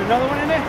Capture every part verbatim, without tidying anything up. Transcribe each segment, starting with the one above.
another one in there?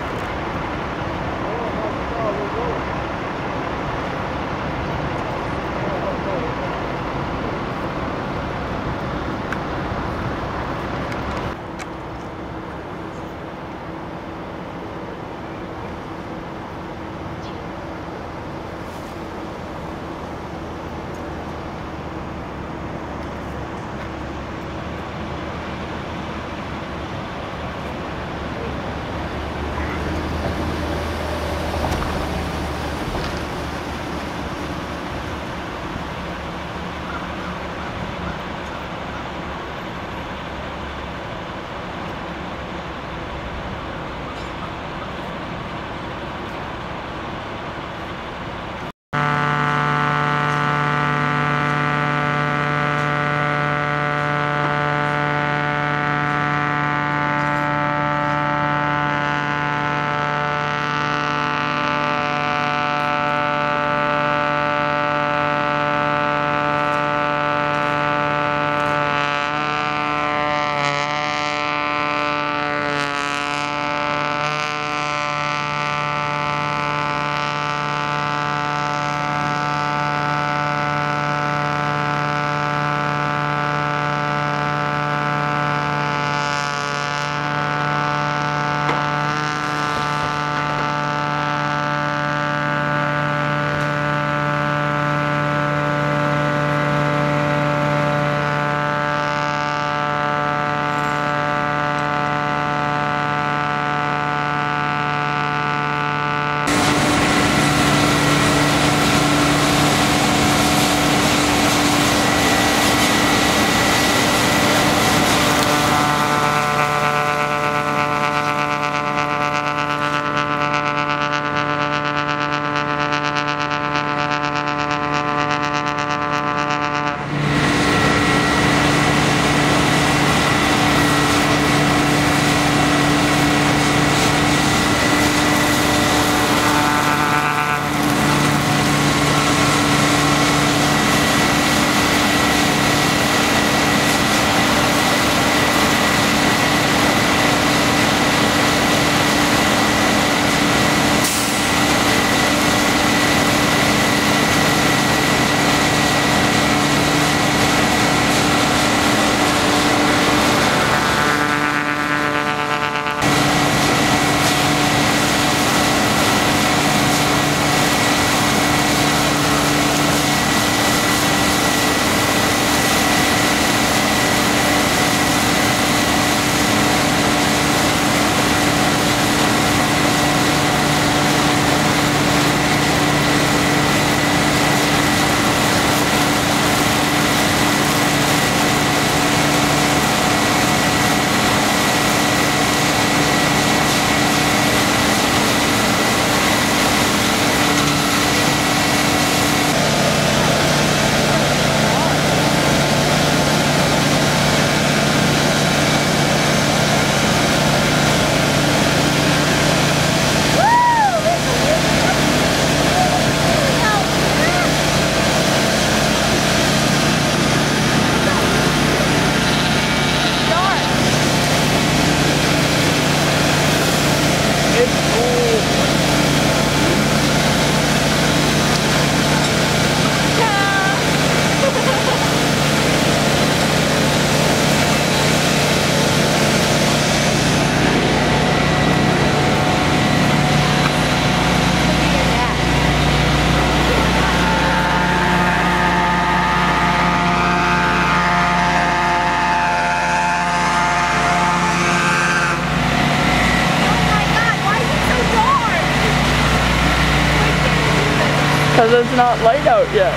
because it's not light out yet.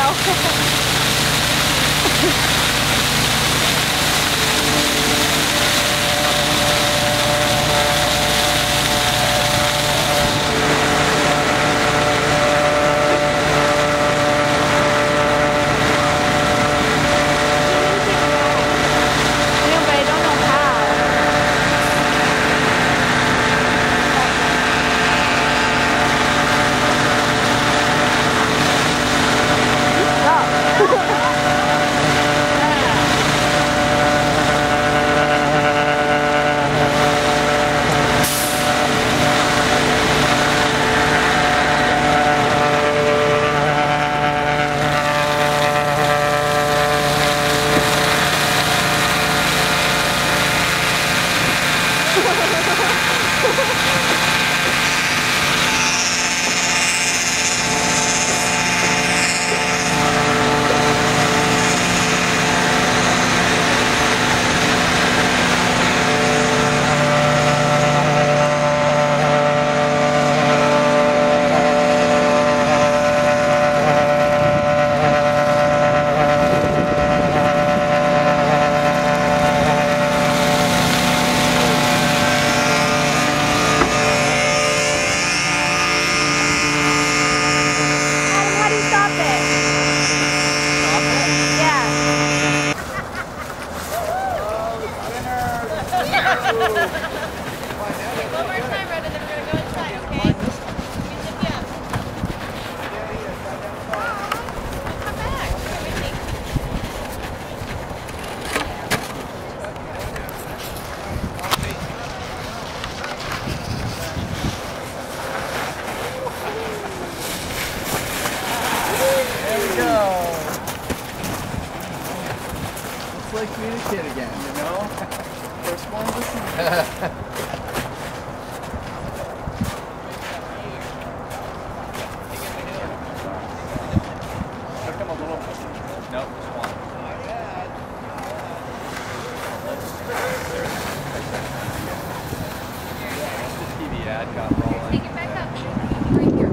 Like being a kid again, you know? First one to see. Come a little. Nope, just one. The T V ad got rolling. Take it back up. Right here.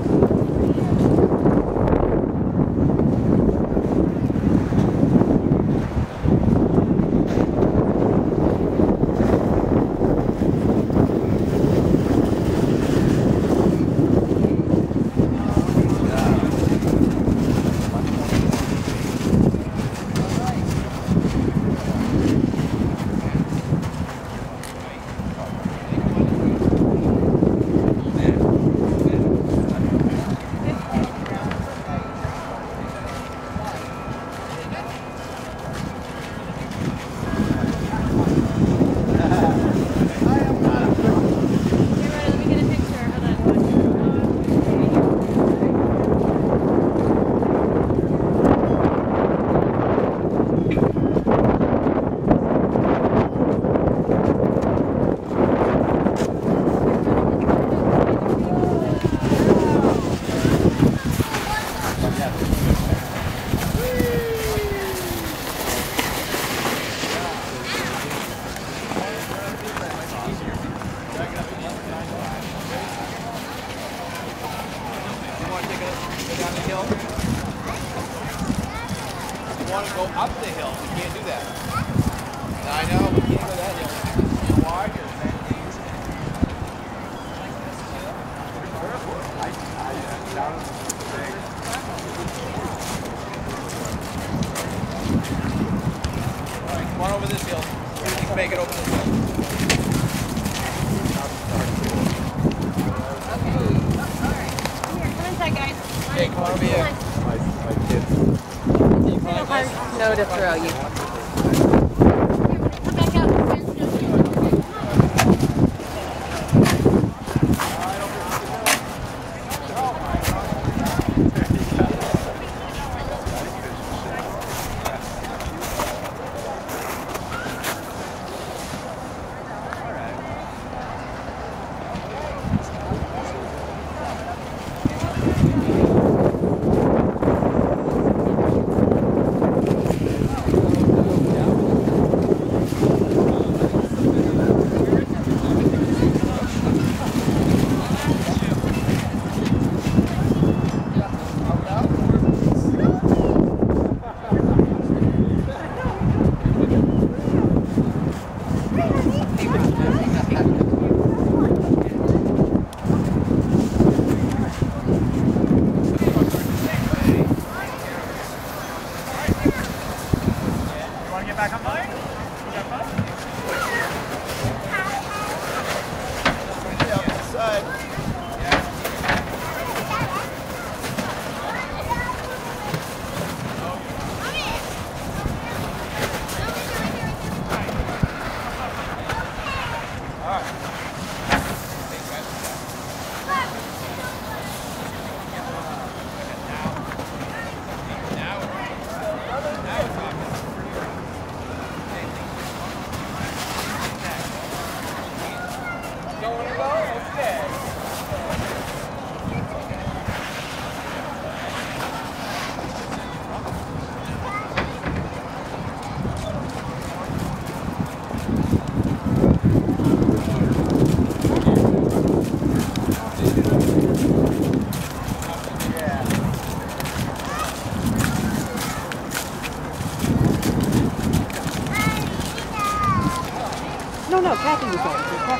Want to go up the hill. We can't do that. I know, we can't go that hill. It's wide or Alright, come on over this hill. See if you can make it over this hill. Okay. Alright. Come here. Come inside, guys. Hey, come on over here. My, my kids. No to throw you. Come back out. tracking results.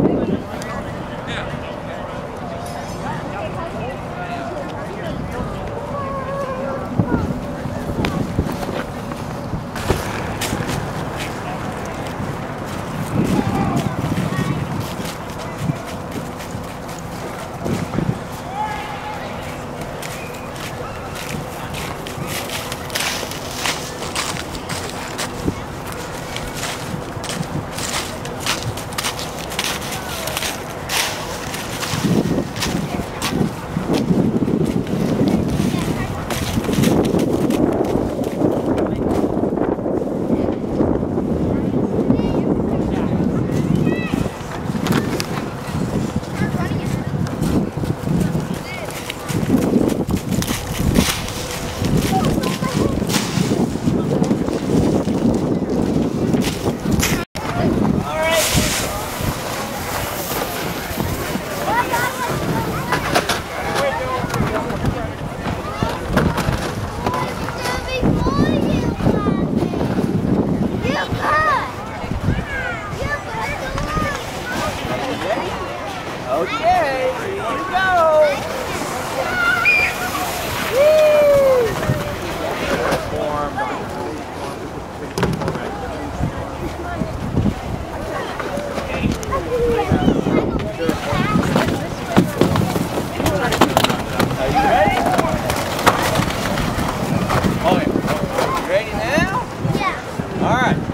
Okay, here you go. Are you ready? Okay. You ready now? Yeah. All right.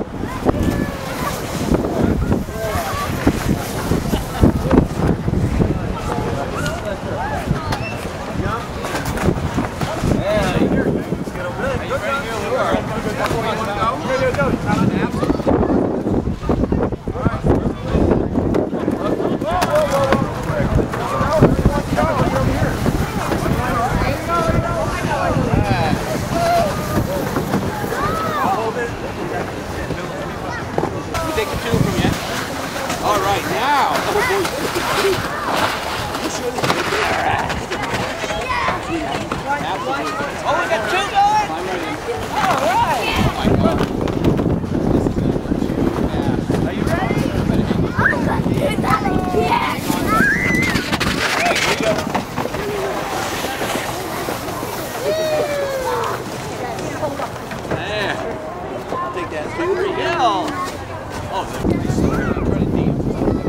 Take the two from you. All right, now. Oh, boy. You sure this is good? All right. Oh, we got two going? I'm ready. All right. Oh, my God. This is going to work too fast. Are you ready? Yes. All right, here we go. There. I'll take that. Here we go. Oh, they're pretty slow. I'm trying to deep.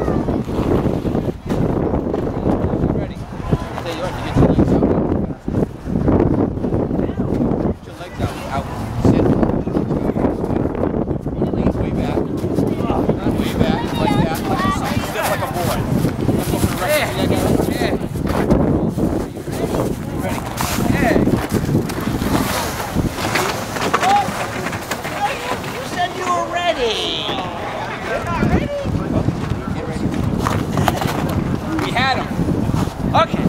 Ready? Stay you have to get your legs out. Get your legs out. Out. Sit. Legs way back. Not way back. Like that. Like a side step like a boy. Let's go for the rest of the leg. Yeah. Ready? Yeah. You said you were ready. We had him. Okay.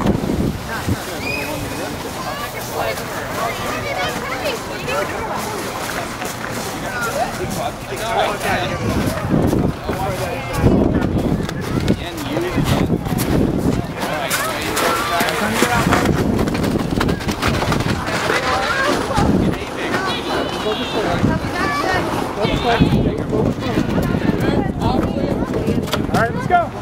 And you again. All right, All right, let's go.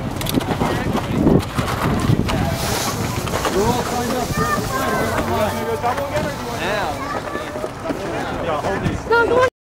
We're all signed up. We're going to go double again, or do you want to now. Yeah, hold these. No, go on.